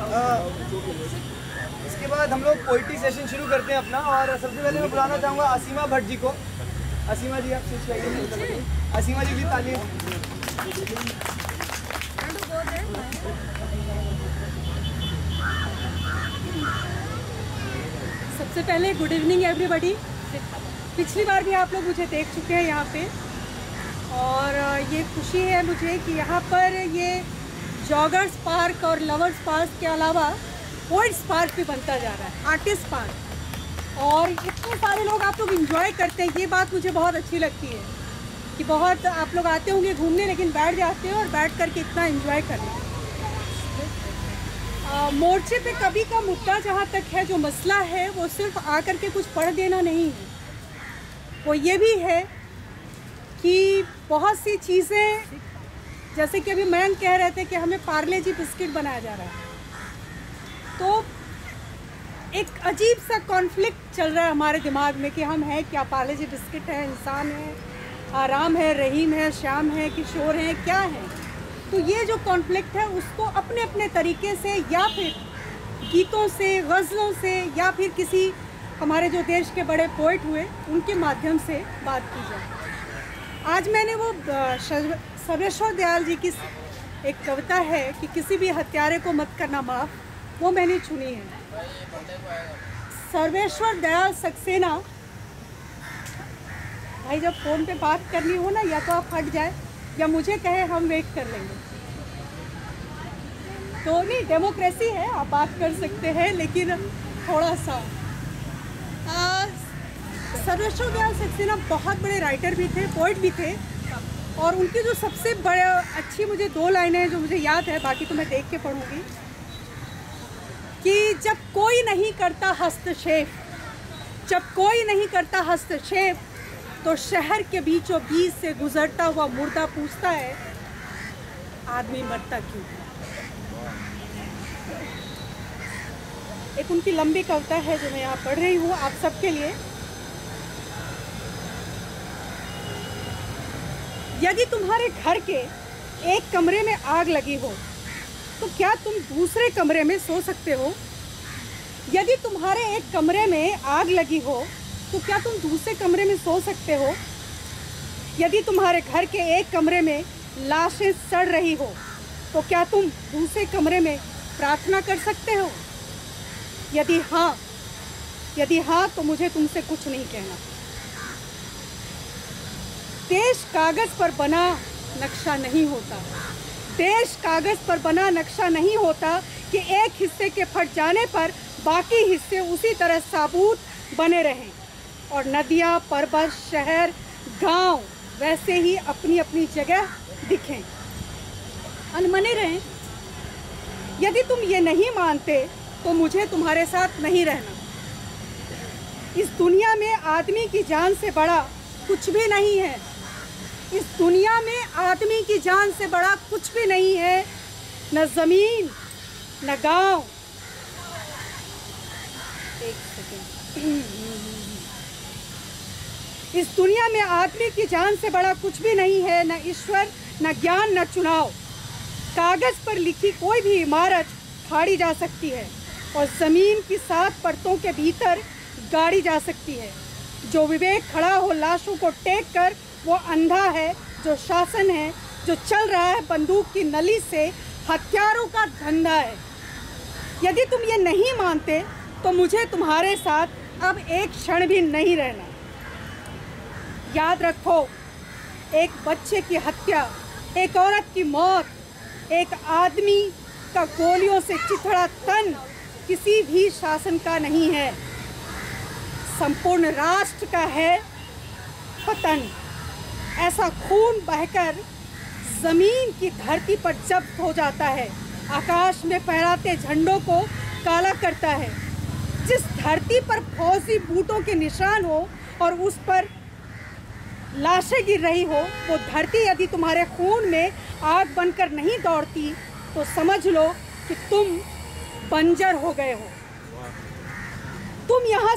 इसके बाद हम लोग पोइट्री सेशन शुरू करते हैं अपना। और सबसे पहले मैं बुलाना चाहूँगा असीमा भट्ट जी को। असीमा जी आप स्टेज पे आइए। असीमा जी की तालियां। सबसे पहले गुड इवनिंग एवरीबॉडी। पिछली बार भी आप लोग मुझे देख चुके हैं यहाँ पे, और ये खुशी है मुझे कि यहाँ पर ये जॉगर्स पार्क और लवर्स पार्क के अलावा पोइट्स पार्क भी बनता जा रहा है, आर्टिस्ट पार्क। और इतने सारे लोग आप लोग इंजॉय करते हैं, ये बात मुझे बहुत अच्छी लगती है कि बहुत आप लोग आते होंगे घूमने लेकिन बैठ जाते हो और बैठ करके इतना इंजॉय कर रहे हैं। मोर्चे पे कभी का मुद्दा जहाँ तक है, जो मसला है वो सिर्फ आकर के कुछ पढ़ देना नहीं है, वो ये भी है कि बहुत सी चीज़ें, जैसे कि अभी मयंक कह रहे थे कि हमें पार्ले जी बिस्किट बनाया जा रहा है, तो एक अजीब सा कॉन्फ्लिक्ट चल रहा है हमारे दिमाग में कि हम हैं क्या, पार्ले जी बिस्किट है, इंसान है, आराम है, रहीम है, श्याम है, किशोर है, क्या है। तो ये जो कॉन्फ्लिक्ट है उसको अपने अपने तरीके से, या फिर गीतों से, गज़लों से, या फिर किसी हमारे जो देश के बड़े पोइट हुए उनके माध्यम से बात की जाए। आज मैंने वो सर्वेश्वर दयाल जी की एक कविता है कि किसी भी हत्यारे को मत करना माफ़, वो मैंने चुनी है। सर्वेश्वर दयाल सक्सेना भाई, जब फ़ोन पे बात करनी हो ना, या तो आप हट जाए या मुझे कहे, हम वेट कर लेंगे। तो नहीं, डेमोक्रेसी है, आप बात कर सकते हैं, लेकिन थोड़ा सा सर्वेश्वर दयाल सक्सेना बहुत बड़े राइटर भी थे, पोइट भी थे। और उनकी जो सबसे बड़े अच्छी मुझे दो लाइनें हैं जो मुझे याद है, बाकी तो मैं देख के पढ़ूंगी, कि जब कोई नहीं करता हस्तक्षेप, जब कोई नहीं करता हस्तक्षेप, तो शहर के बीचों बीच से गुजरता हुआ मुर्दा पूछता है, आदमी मरता क्यों। एक उनकी लंबी कविता है जो मैं यहाँ पढ़ रही हूँ आप सबके लिए। यदि तुम्हारे घर के एक कमरे में आग लगी हो तो क्या तुम दूसरे कमरे में सो सकते हो? यदि तुम्हारे एक कमरे में आग लगी हो तो क्या तुम दूसरे कमरे में सो सकते हो? यदि तुम्हारे घर के एक कमरे में लाशें सड़ रही हो तो क्या तुम दूसरे कमरे में प्रार्थना कर सकते हो? यदि हाँ तो मुझे तुमसे कुछ नहीं कहना। देश कागज पर बना नक्शा नहीं होता, देश कागज पर बना नक्शा नहीं होता कि एक हिस्से के फट जाने पर बाकी हिस्से उसी तरह साबूत बने रहें, और नदियाँ, पर्वत, शहर, गांव वैसे ही अपनी अपनी जगह दिखें, अनमने रहें। यदि तुम ये नहीं मानते तो मुझे तुम्हारे साथ नहीं रहना। इस दुनिया में आदमी की जान से बड़ा कुछ भी नहीं है, इस दुनिया में आदमी की जान से बड़ा कुछ भी नहीं है, न ज़मीन, न गांव। एक सेकेंड। इस दुनिया में आदमी की जान से बड़ा कुछ भी नहीं है, न ईश्वर, न ज्ञान, न चुनाव। कागज पर लिखी कोई भी इमारत फाड़ी जा सकती है और ज़मीन की 7 परतों के भीतर गाड़ी जा सकती है। जो विवेक खड़ा हो लाशों को टेक कर, वो अंधा है। जो शासन है, जो चल रहा है बंदूक की नली से, हथियारों का धंधा है। यदि तुम ये नहीं मानते तो मुझे तुम्हारे साथ अब एक क्षण भी नहीं रहना। याद रखो, एक बच्चे की हत्या, एक औरत की मौत, एक आदमी का गोलियों से चिथड़ा तन किसी भी शासन का नहीं है, संपूर्ण राष्ट्र का है पतन। ऐसा खून बहकर ज़मीन की धरती पर जब्त हो जाता है, आकाश में फहराते झंडों को काला करता है। जिस धरती पर फौजी बूटों के निशान हो और उस पर लाशें गिर रही हो, वो धरती यदि तुम्हारे खून में आग बनकर नहीं दौड़ती तो समझ लो कि तुम बंजर हो गए हो। तुम्हें यहाँ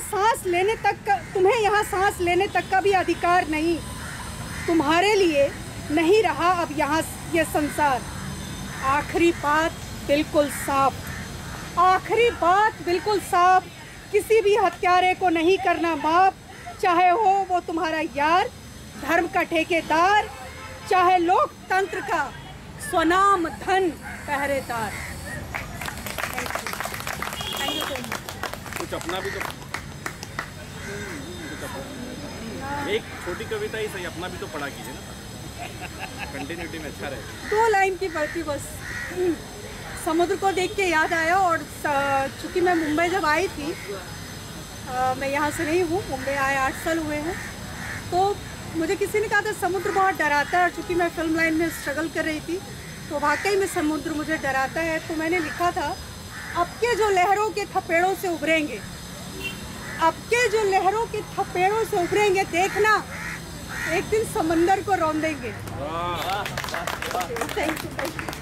सांस लेने तक का भी अधिकार नहीं। तुम्हारे लिए नहीं रहा अब यहाँ ये संसार। आखिरी बात बिल्कुल साफ, आखिरी बात बिल्कुल साफ, किसी भी हत्यारे को नहीं करना माफ, चाहे हो वो तुम्हारा यार, धर्म का ठेकेदार, चाहे लोकतंत्र का स्वनाम धन पहरेदार। Thank you so much. कुछ अपना भी तो, एक छोटी कविता ही सही, अपना भी तो पढ़ा कीजिए ना, कंटिन्यूटी में अच्छा रहे। 2 लाइन की पढ़ती बस। समुद्र को देख के याद आया, और चूँकि मैं मुंबई जब आई थी, मैं यहाँ से नहीं हूँ, मुंबई आए 8 साल हुए हैं, तो मुझे किसी ने कहा था समुद्र बहुत डराता है, और चूँकि मैं फिल्म लाइन में स्ट्रगल कर रही थी तो वाकई में समुद्र मुझे डराता है। तो मैंने लिखा था, अब के जो लहरों के थपेड़ों से उभरेंगे, अब के जो लहरों के थपेड़ों से उभरेंगे, देखना एक दिन समंदर को रौंदेंगे। वाह। Thank you.